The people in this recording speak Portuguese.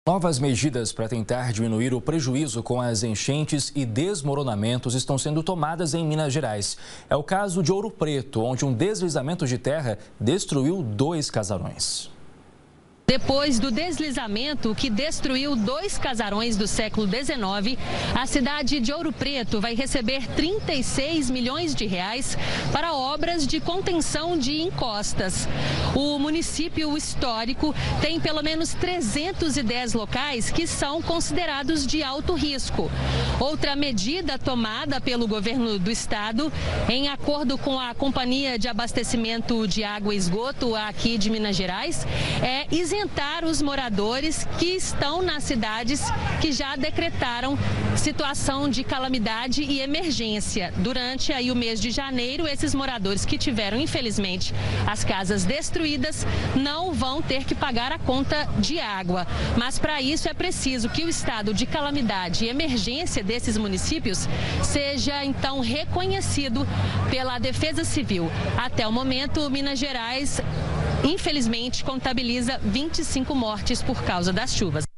Novas medidas para tentar diminuir o prejuízo com as enchentes e desmoronamentos estão sendo tomadas em Minas Gerais. É o caso de Ouro Preto, onde um deslizamento de terra destruiu 2 casarões. Depois do deslizamento que destruiu 2 casarões do século XIX, a cidade de Ouro Preto vai receber 36 milhões de reais para obras de contenção de encostas. O município histórico tem pelo menos 310 locais que são considerados de alto risco. Outra medida tomada pelo governo do estado, em acordo com a Companhia de Abastecimento de Água e Esgoto aqui de Minas Gerais, é isentar os moradores que estão nas cidades que já decretaram situação de calamidade e emergência. Durante aí o mês de janeiro, esses moradores que tiveram, infelizmente, as casas destruídas não vão ter que pagar a conta de água. Mas para isso é preciso que o estado de calamidade e emergência desses municípios seja então reconhecido pela Defesa Civil. Até o momento, Minas Gerais, infelizmente, contabiliza 25 mortes por causa das chuvas.